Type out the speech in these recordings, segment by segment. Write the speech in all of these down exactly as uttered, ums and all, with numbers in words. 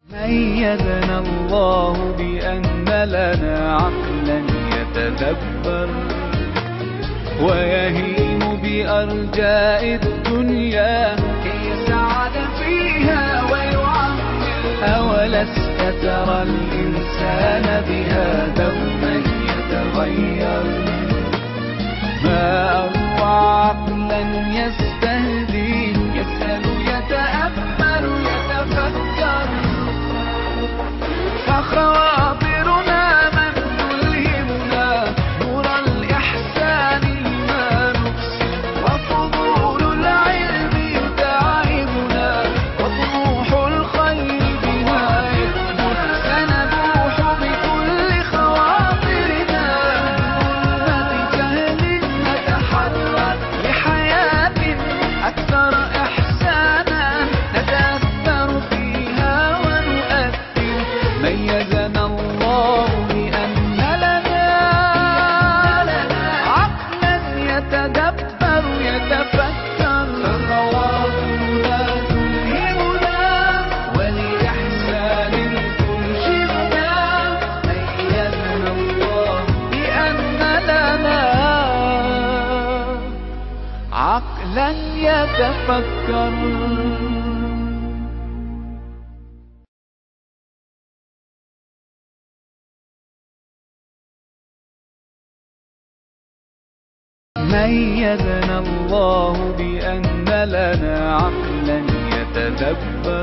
ميزنا الله بأن لنا عقلا يتدبر ويهيم بأرجاء الدنيا كي يسعد فيها ويعمر. أولست ترى الإنسان بها دوما يتغير؟ ما أروع عقلا يستهدي، يسأل يتأمل يتفكر. فخواطرنا من تلهمنا نور الإحسان لما نبصر، وفضول العلم يتعبنا وطموح الخير بنا يكبر. سنبوح بكل خواطرنا من ظلمة جهل نتحرر لحياة أكثر إحسانا نتأثر فيها ونؤثر. ميزنا الله بأن لنا عقلا يتدبر يتفكر. فخواطرنا تلهمنا ولإحسان تنشدنا. ميزنا الله بأن لنا عقلا يتفكر. ميزنا الله بأن لنا عقلا يتدبر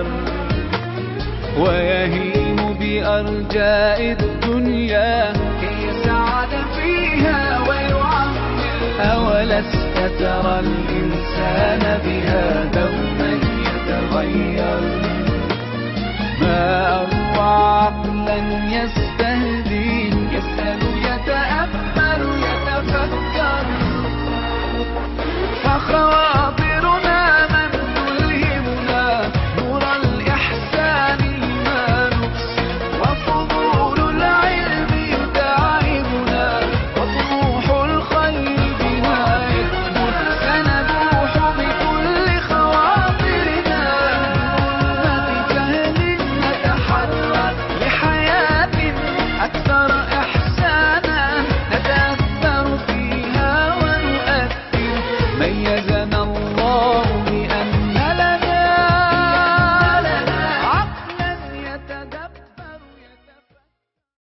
ويهيم بأرجاء الدنيا كي يسعد فيها ويعمر. أولست ترى الإنسان بها دوما يتغير؟ ما أروع عقلا يستهدي،